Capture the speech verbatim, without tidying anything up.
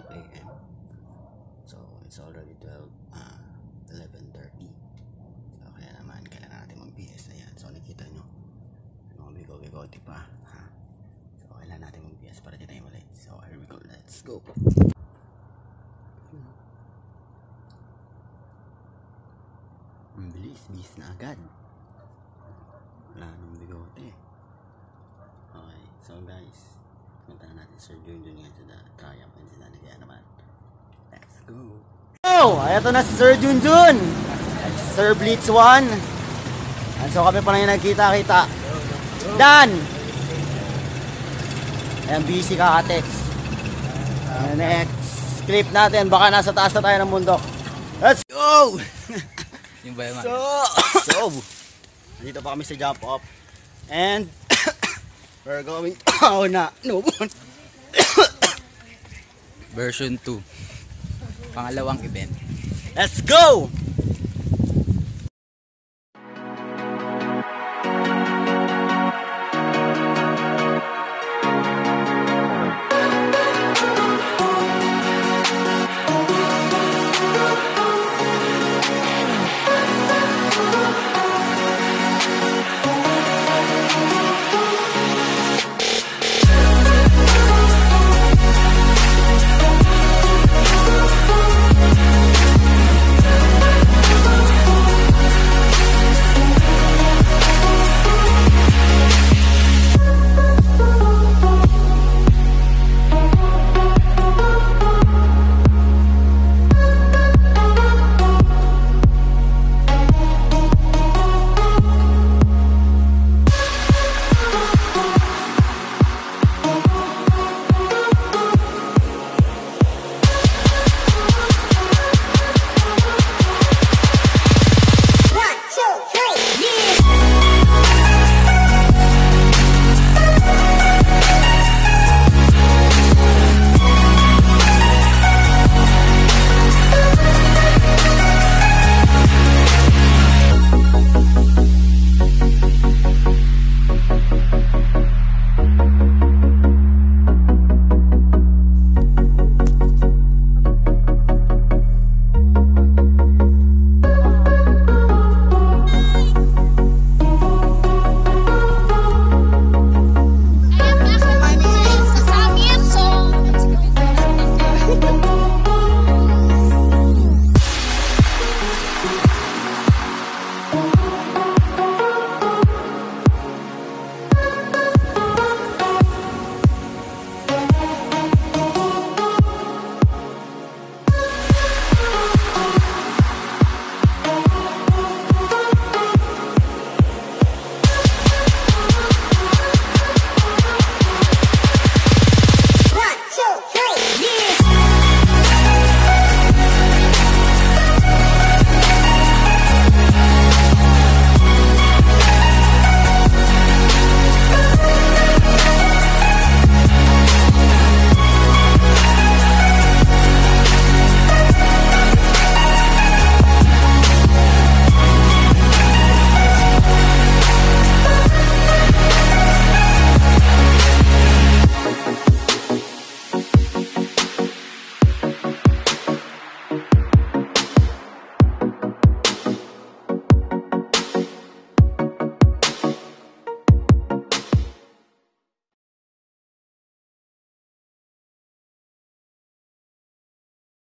a m So it's already twelve, uh, eleven thirty. So kaya naman kailangan natin mag-B S na yan. So nakita nyo mga bigo-bigote pa, ha? So kailangan natin mag-B S para di tayo malate. So here we go, let's go. Ang bilis, bis na agad. Wala nang bigote. Okay, so guys, punta na natin Sir Junjun ngayon sa Triumph and sila na kaya naman. Let's go! Oh! Eto na si Sir Junjun! Sir Blitz one. And so kami pa lang yung nagkita-kita. Dan! Ayan, busy kaka-text. Next clip natin, baka nasa taas na tayo ng bundok. Let's go! Yung ba yung So, so, dito pa kami sa jump off. And, we're going, oh na, no. version two. Pangalawang event. Let's go!